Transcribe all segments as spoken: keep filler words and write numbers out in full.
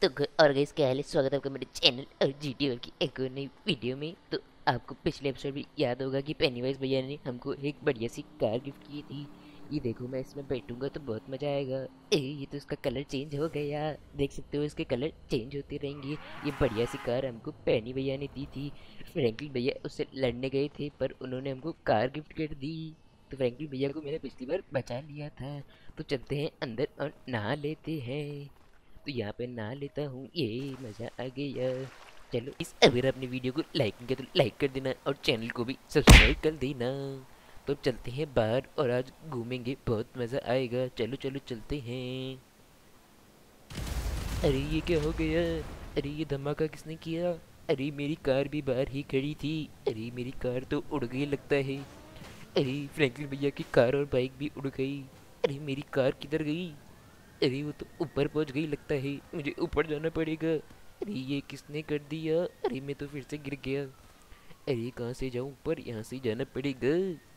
तो ग- और गाइस क्या हाल है। स्वागत है आपका मेरे चैनल और जीटीओ की एक और नई वीडियो में। तो आपको पिछले एपिसोड में याद होगा कि पेनीवाइज भैया ने हमको एक बढ़िया सी कार गिफ्ट की थी। ये देखो, मैं इसमें बैठूंगा तो बहुत मजा आएगा। ए ये तो इसका कलर चेंज हो गया, देख सकते हो इसके कलर चेंज होते रहेंगे। ये बढ़िया सी कार हमको पैनी भैया ने दी थी। फ्रैंकलिन भैया उससे लड़ने गए थे पर उन्होंने हमको कार गिफ्ट कर दी। तो फ्रैंकलिन भैया को मैंने पिछली बार बचा लिया था। तो चलते हैं अंदर और नहा लेते हैं। तो यहाँ पे नहा लेता हूँ, ये मज़ा आ गया। चलो इस अगर आपने वीडियो को लाइक नहीं किया तो लाइक कर देना और चैनल को भी सब्सक्राइब कर देना। तो अब चलते हैं बाहर और आज घूमेंगे, बहुत मज़ा आएगा। चलो चलो चलते हैं। अरे ये क्या हो गया? अरे ये धमाका किसने किया? अरे मेरी कार भी बाहर ही खड़ी थी। अरे मेरी कार तो उड़ गई लगता है। अरे फ्रैंकलिन भैया की कार और बाइक भी उड़ गई। अरे मेरी कार किधर गई? अरे वो तो ऊपर पहुंच गई लगता है, मुझे ऊपर जाना पड़ेगा। अरे ये किसने कर दिया? अरे मैं तो फिर से गिर गया। अरे कहाँ से जाऊँ ऊपर? यहाँ से ही जाना पड़ेगा।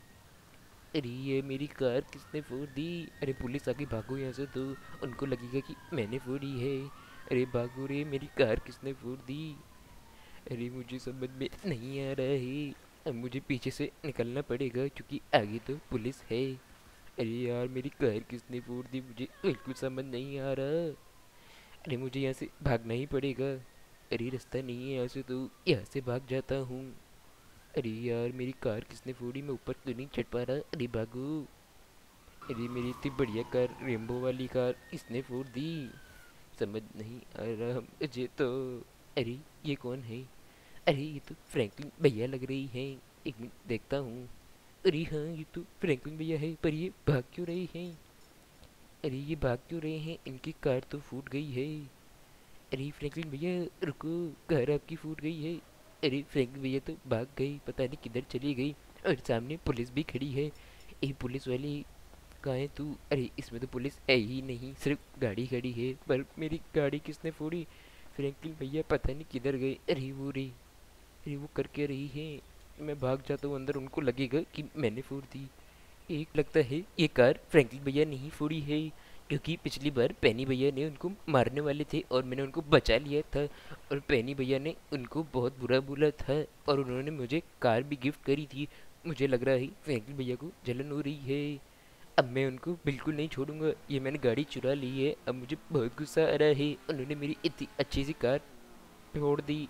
अरे ये मेरी कार किसने फोड़ दी? अरे पुलिस आके भागो यहाँ से, तो उनको लगेगा कि मैंने फोड़ी है। अरे भागो रे, मेरी कार किसने फोड़ दी? अरे मुझे समझ में नहीं आ रहा है। अब मुझे पीछे से निकलना पड़ेगा क्योंकि आगे तो पुलिस है। अरे यार मेरी कार किसने फोड़ दी? मुझे बिल्कुल समझ नहीं आ रहा। अरे मुझे यहाँ से भागना ही पड़ेगा। अरे रास्ता नहीं है यहाँ से, तो यहाँ से भाग जाता हूँ। अरे यार मेरी कार किसने फोड़ी? मैं ऊपर तो नहीं चढ़ पा रहा। अरे भागो। अरे मेरी इतनी बढ़िया कार, रेम्बो वाली कार, इसने फोड़ दी। समझ नहीं आ रहा मुझे तो। अरे ये कौन है? अरे ये तो फ्रैंकलिन भैया लग रही है। एक मिनट देखता हूँ। अरे हाँ, ये तो फ्रैंकलिन भैया है, पर ये भाग क्यों रहे हैं? अरे ये भाग क्यों रहे हैं? इनकी कार तो फूट गई है। अरे फ्रैंकलिन भैया रुको, कार आपकी फूट गई है। अरे फ्रैंकलिन भैया तो भाग गई, पता नहीं किधर चली गई। और सामने पुलिस भी खड़ी है। ये पुलिस वाली कहाँ है तू? अरे इसमें तो पुलिस है ही नहीं, सिर्फ गाड़ी खड़ी है। पर मेरी गाड़ी किसने फोड़ी? फ्रैंकलिन भैया पता नहीं किधर गए। अरे वो रे, अरे वो करके रही है। मैं भाग जाता हूँ अंदर, उनको लगेगा कि मैंने फोड़ दी। एक लगता है ये कार फ्रैंकलिन भैया ने ही फोड़ी है, क्योंकि पिछली बार पैनी भैया ने उनको मारने वाले थे और मैंने उनको बचा लिया था। और पैनी भैया ने उनको बहुत बुरा बोला था और उन्होंने मुझे कार भी गिफ्ट करी थी। मुझे लग रहा है फ्रैंकलिन भैया को जलन हो रही है। अब मैं उनको बिल्कुल नहीं छोड़ूंगा। ये मैंने गाड़ी चुरा ली है, अब मुझे बहुत गुस्सा आ रहा है। उन्होंने मेरी इतनी अच्छी सी कार फोड़ दी।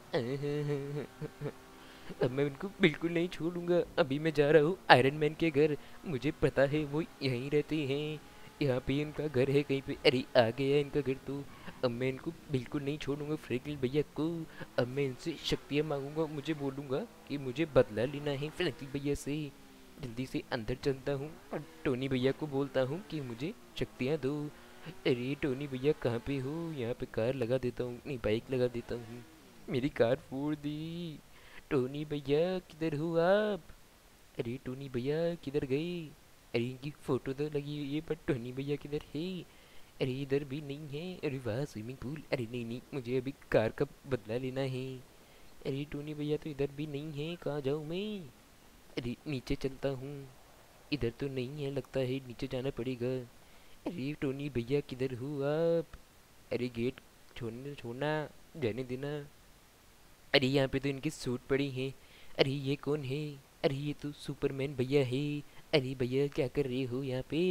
अब मैं उनको बिल्कुल नहीं छोड़ूंगा। अभी मैं जा रहा हूँ आयरन मैन के घर। मुझे पता है वो यहीं रहते हैं, यहाँ पे इनका घर है कहीं पे। अरे आ गया इनका घर तो। अब मैं इनको बिल्कुल नहीं छोड़ूंगा फ्रैंकलिन भैया को। अब मैं इनसे शक्तियाँ मांगूंगा, मुझे बोलूंगा कि मुझे बदला लेना है फ्रैंकलिन भैया से। जल्दी से अंदर चलता हूँ और टोनी भैया को बोलता हूँ कि मुझे शक्तियाँ दो। अरे टोनी भैया कहाँ पे हो? यहाँ पे कार लगा देता हूँ, नहीं बाइक लगा देता हूँ। मेरी कार फोड़ दी। टोनी भैया किधर हो आप? अरे टोनी भैया किधर गए? अरे इनकी फोटो तो लगी हुई है पर टोनी भैया किधर है? अरे इधर भी नहीं है। अरे वाह स्विमिंग पूल। अरे नहीं नहीं, मुझे अभी कार का बदला लेना है। अरे टोनी भैया तो इधर भी नहीं है, कहाँ जाऊँ मैं? अरे नीचे चलता हूँ, इधर तो नहीं है लगता है, नीचे जाना पड़ेगा। अरे टोनी भैया किधर हो आप? अरे गेट छोड़ने छोड़ना, जाने देना। अरे यहाँ पे तो इनकी सूट पड़ी हैं। अरे ये कौन है? अरे ये तो सुपरमैन भैया है। अरे भैया क्या कर रहे हो यहाँ पे?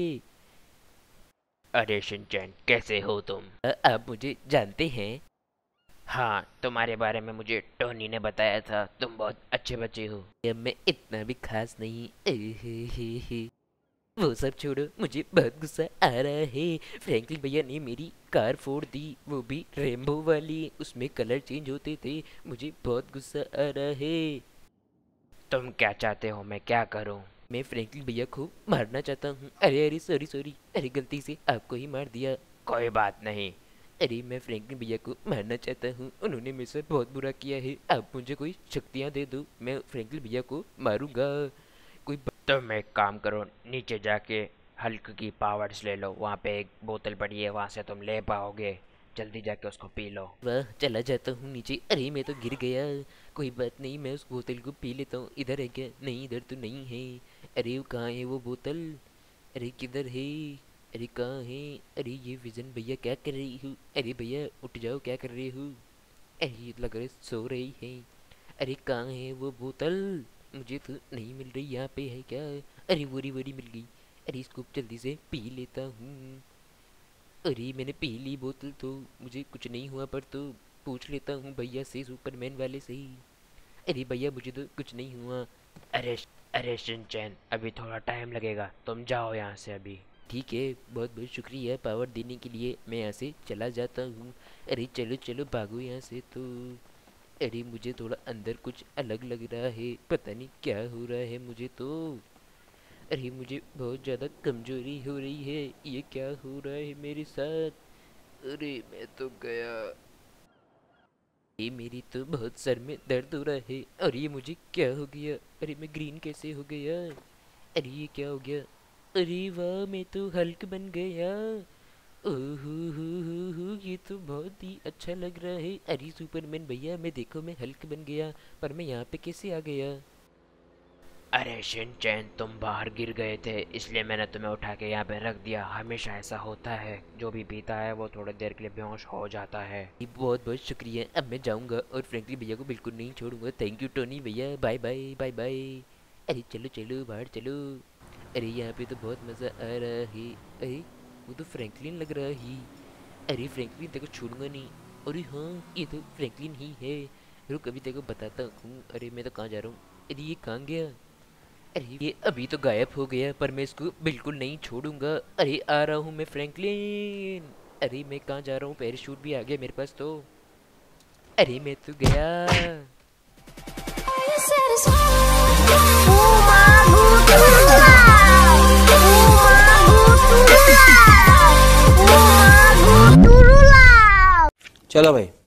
अरे शिनचैन, कैसे हो तुम? अ, आप मुझे जानते हैं? हाँ, तुम्हारे बारे में मुझे टोनी ने बताया था, तुम बहुत अच्छे बच्चे हो। या मैं इतना भी खास नहीं। एहेहेहे। वो सब छोड़ो, मुझे बहुत गुस्सा आ रहा है। फ्रैंकलिन भैया ने मेरी कार फोड़ दी, वो भी रेम्बो वाली, उसमें कलर चेंज होते थे। मुझे बहुत गुस्सा आ रहा है। तुम क्या चाहते हो मैं क्या करूं? मैं फ्रैंकलिन भैया को मारना चाहता हूँ। अरे अरे सॉरी सॉरी, अरे गलती से आपको ही मार दिया। कोई बात नहीं। अरे मैं फ्रैंकलिन भैया को मारना चाहता हूँ, उन्होंने मेरे साथ बहुत बुरा किया है। आप मुझे कोई शक्तियाँ दे दो, मैं फ्रैंकलिन भैया को मारूंगा। कोई ब... तुम एक काम करो, नीचे जाके हल्क की पावर्स ले लो, वहाँ पे एक बोतल पड़ी है, वहाँ से तुम ले पाओगे। जल्दी जाके उसको पी लो। वाह, चला जाता हूँ नीचे। अरे मैं तो गिर गया। कोई बात नहीं, मैं उस बोतल को पी लेता हूँ। इधर है क्या? नहीं इधर तो नहीं है। अरे वो कहाँ है वो बोतल? अरे किधर है? अरे कहाँ है? अरे ये विजन भैया क्या कर रही हूँ? अरे भैया उठ जाओ, क्या कर रहे हो? अरे ये लग रहे सो रही है। अरे कहाँ है वो बोतल? मुझे तो नहीं मिल रही, यहाँ पे है क्या? अरे वोरी वोरी मिल गई। अरे इसको जल्दी से पी लेता हूँ। अरे मैंने पी ली बोतल तो मुझे कुछ नहीं हुआ, पर तो पूछ लेता हूँ भैया से, सुपरमैन वाले से ही। अरे भैया मुझे तो कुछ नहीं हुआ। अरे अरे शिनचैन, अभी थोड़ा टाइम लगेगा, तुम जाओ यहाँ से अभी। ठीक है, बहुत बहुत शुक्रिया पावर देने के लिए, मैं यहाँ से चला जाता हूँ। अरे चलो चलो भागो यहाँ से तो। अरे मुझे थोड़ा अंदर कुछ अलग लग रहा है, पता नहीं क्या हो रहा है मुझे तो। अरे मुझे बहुत ज़्यादा कमजोरी हो रही है, ये क्या हो रहा है मेरे साथ? अरे मैं तो गया। ये मेरी तो बहुत सर में दर्द हो रहा है, और ये मुझे क्या हो गया? अरे मैं ग्रीन कैसे हो गया? अरे ये क्या हो गया? अरे वाह, मैं तो हल्क बन गया। ओहो हो हो हो, ये तो बहुत ही अच्छा लग रहा है। अरे सुपरमैन भैया, मैं देखो मैं हल्क बन गया, पर मैं यहाँ पे कैसे आ गया? अरे शिनचैन, तुम बाहर गिर गए थे, इसलिए मैंने तुम्हें उठा के यहाँ पे रख दिया। हमेशा ऐसा होता है, जो भी पीता है वो थोड़ी देर के लिए बेहोश हो जाता है। ये बहुत बहुत शुक्रिया, अब मैं जाऊँगा और फ्रैंकलिन भैया को बिल्कुल नहीं छोड़ूंगा। थैंक यू टोनी भैया, बाय बाय बाय बाय। अरे चलो चलो बाहर चलो। अरे यहाँ पे तो बहुत मज़ा आ रहा है। अरे वो तो फ्रैंकलिन लग रहा है। अरे फ्रैंकलिन तेको छोड़ूंगा नहीं। अरे हाँ, ये तो फ्रैंकलिन ही है। रुक अभी तेको बताता हूँ। अरे मैं तो कहाँ जा रहा हूँ? अरे ये कहाँ गया? अरे ये अभी तो गायब हो गया, पर मैं इसको बिल्कुल नहीं छोड़ूंगा। अरे आ रहा हूँ मैं फ्रैंकलिन। अरे मैं कहाँ जा रहा हूँ? पैराशूट भी आ गया मेरे पास तो। अरे मैं तो गया। चलो भाई।